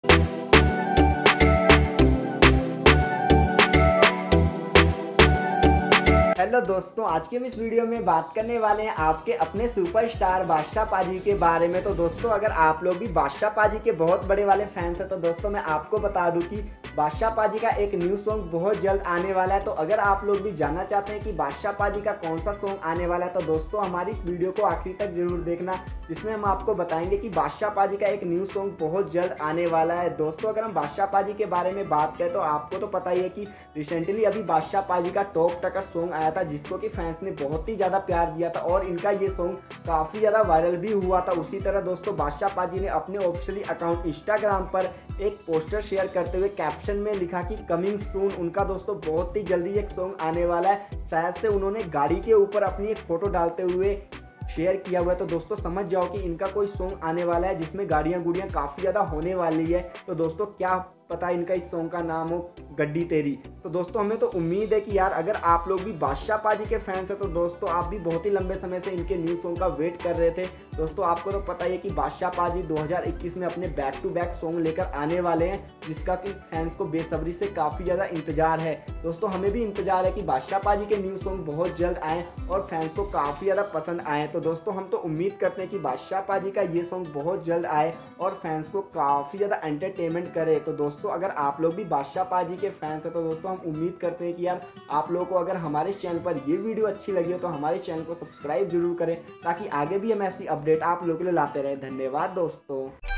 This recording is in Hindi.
हेलो दोस्तों, आज के इस वीडियो में बात करने वाले हैं आपके अपने सुपरस्टार बादशाह पाजी के बारे में। तो दोस्तों, अगर आप लोग भी बादशाह पाजी के बहुत बड़े वाले फैंस हैं तो दोस्तों मैं आपको बता दूं कि बादशाह पाजी का एक न्यू सॉन्ग बहुत जल्द आने वाला है। तो अगर आप लोग भी जानना चाहते हैं कि बादशाह पाजी का कौन सा सॉन्ग आने वाला है तो दोस्तों हमारी इस वीडियो को आखिरी तक जरूर देखना, जिसमें हम आपको बताएंगे कि बादशाह पाजी का एक न्यू सॉन्ग बहुत जल्द आने वाला है। दोस्तों, अगर हम बादशाह पाजी के बारे में बात करें तो आपको तो पता ही है कि रिसेंटली अभी बादशाह पाजी का टॉप टकर सॉन्ग आया था, जिसको कि फैंस ने बहुत ही ज़्यादा प्यार दिया था और इनका ये सॉन्ग काफ़ी ज़्यादा वायरल भी हुआ था। उसी तरह दोस्तों बादशाह पाजी ने अपने ऑफिशियली अकाउंट इंस्टाग्राम पर एक पोस्टर शेयर करते हुए कैप्शन में लिखा कि कमिंग सून। उनका दोस्तों बहुत ही जल्दी एक सॉन्ग आने वाला है। शायद से उन्होंने गाड़ी के ऊपर अपनी एक फ़ोटो डालते हुए शेयर किया हुआ है। तो दोस्तों समझ जाओ कि इनका कोई सॉन्ग आने वाला है जिसमें गाड़ियाँ गुड़ियाँ काफ़ी ज़्यादा होने वाली है। तो दोस्तों क्या पता इनका इस सॉन्ग का नाम हो गड्डी तेरी। तो दोस्तों हमें तो उम्मीद है कि यार अगर आप लोग भी बादशाह पाजी के फैंस हैं तो दोस्तों आप भी बहुत ही लंबे समय से इनके न्यू सॉन्ग का वेट कर रहे थे। दोस्तों आपको तो पता ही है कि बादशाह पाजी 2021 में अपने बैक टू बैक सॉन्ग लेकर आने वाले हैं, जिसका कि फैंस को बेसब्री से काफ़ी ज़्यादा इंतजार है। दोस्तों हमें भी इंतजार है कि बादशाह पाजी के न्यू सॉन्ग बहुत जल्द आएँ और फैंस को काफ़ी ज़्यादा पसंद आए। तो दोस्तों हम तो उम्मीद करते हैं कि बादशाह पाजी का ये सॉन्ग बहुत जल्द आए और फैंस को काफ़ी ज़्यादा एंटरटेनमेंट करे। तो दोस्तों अगर आप लोग भी बादशाह पाजी के फैंस हैं तो दोस्तों हम उम्मीद करते हैं कि यार आप लोगों को अगर हमारे चैनल पर ये वीडियो अच्छी लगी हो तो हमारे चैनल को सब्सक्राइब जरूर करें, ताकि आगे भी हम ऐसी अपडेट आप लोगों के लिए लाते रहें। धन्यवाद दोस्तों।